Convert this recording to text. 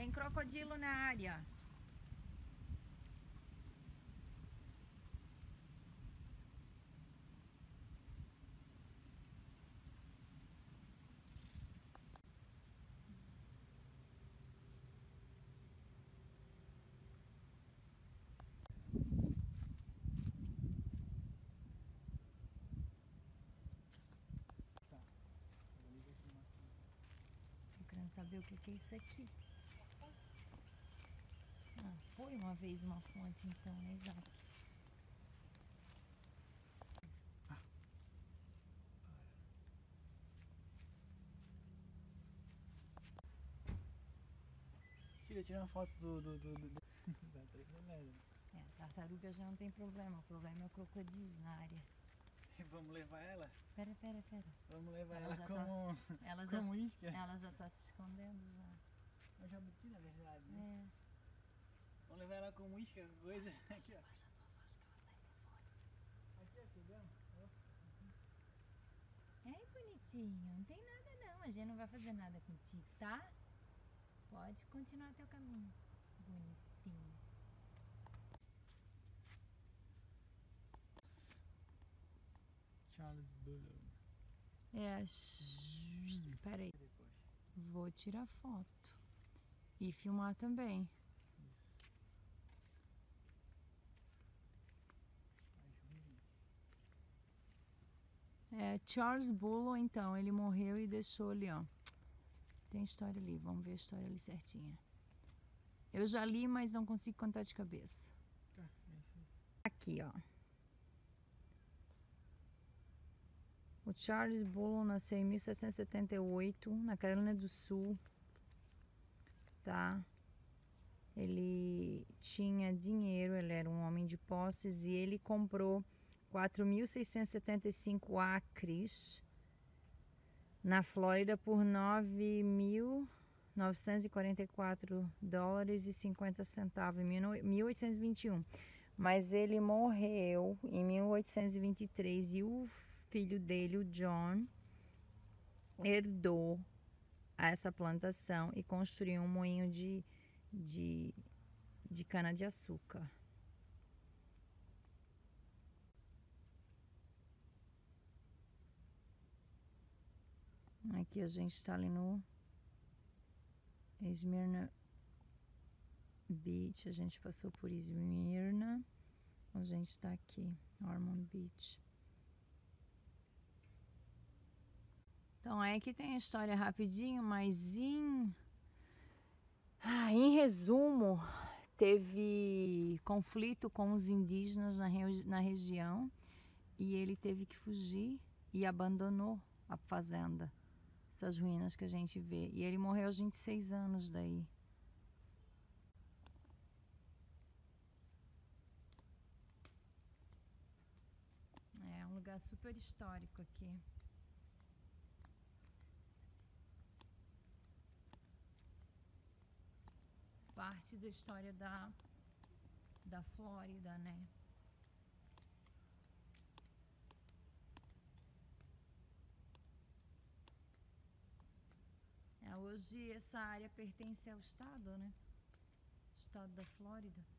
Tem crocodilo na área. Tô querendo saber o que é isso aqui. Ah, foi uma vez uma fonte, então, né, Isaac? Tira uma foto É, a tartaruga já não tem problema, o problema é o crocodilo na área. Vamos levar ela? Pera. Vamos levar Ela ela já como, Ela como isca? Ela já tá se escondendo já. É um jabuti, na verdade, né? É. Vamos levar ela como isca, qualquer coisa. Aqui, ó. Baixa a tua voz que ela sai pra fora. Aqui, ó, chegamos. É, bonitinho, não tem nada não, a gente não vai fazer nada contigo, tá? Pode continuar teu caminho. Bonitinho. Charles Bull. É, peraí. Depois. Vou tirar foto. E filmar também. Isso. É, Charles Bull, então, ele morreu e deixou ali, ó. Tem história ali, vamos ver a história ali certinha. Eu já li, mas não consigo contar de cabeça. Tá, é isso aí. Aqui, ó. O Charles Bull nasceu em 1778, na Carolina do Sul, tá? Ele tinha dinheiro, ele era um homem de posses e ele comprou 4.675 acres na Flórida por $9.944,50 em 1821. Mas ele morreu em 1823 e o filho dele, o John, herdou essa plantação e construiu um moinho de cana-de-açúcar. Aqui a gente está ali no Smyrna Beach. A gente passou por Smyrna. A gente está aqui, Ormond Beach. Então é que tem a história rapidinho, mas em resumo, teve conflito com os indígenas na região e ele teve que fugir e abandonou a fazenda, essas ruínas que a gente vê. E ele morreu aos 26 anos daí. É um lugar super histórico aqui. Parte da história da Flórida, né? Hoje essa área pertence ao estado, né? Estado da Flórida.